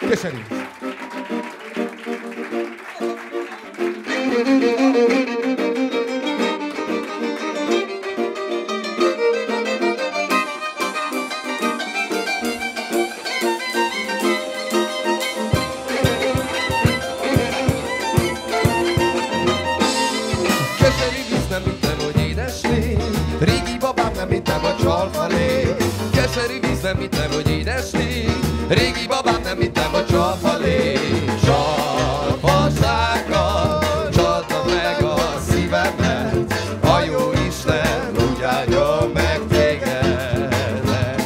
Keserű. Nem hittem, hogy édesné, régi babám nem hittem a csalfalé. Keserű víz nem hittem, hogy édesné, régi babám nem hittem a csalfalé. Csalfasággal csalta meg a szívemet, a jó Isten úgy áldjon meg téged.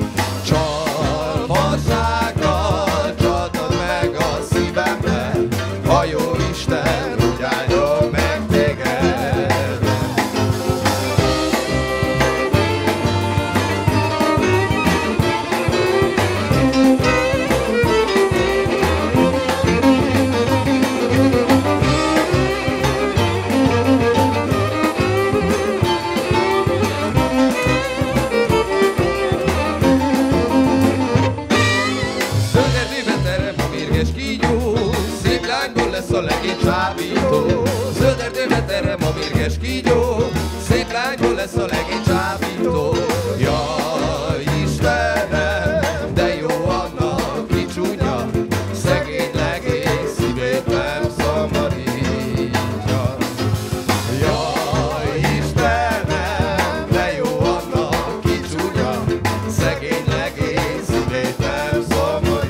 Csalfasággal csalta meg a szívemet, a jó Isten úgy áldjon meg téged. A legény csábító, zöld erdőbe terem a mérges kígyó, szép lányból lesz a legény csábító. Jaj, Istenem, de jó annak ki csúnya, szegény legény szívét nem szomorítja. Jaj, Istenem, de jó annak ki csúnya, szegény legény szívét nem szomorítja.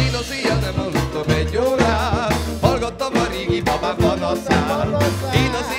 Én az